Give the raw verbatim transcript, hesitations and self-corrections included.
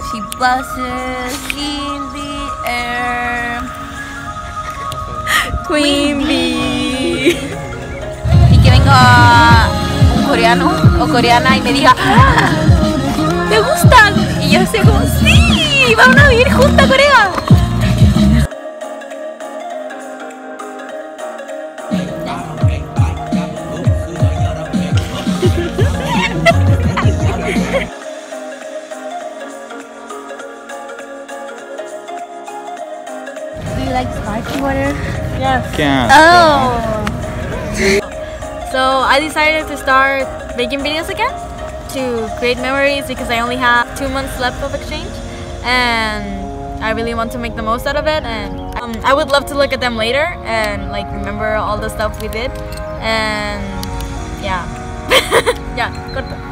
She buzzes in the air. Queen Bee. Y que venga un coreano o coreana y me diga ¡ah! ¿Te gustan? Y yo sé como ¡sí! ¡Vamos a vivir juntas a Corea! Do you like sparkling water? Yes. Can't. Oh! So I decided to start making videos again to create memories because I only have two months left of exchange and I really want to make the most out of it, and um, I would love to look at them later and like remember all the stuff we did, and yeah. Yeah, corto.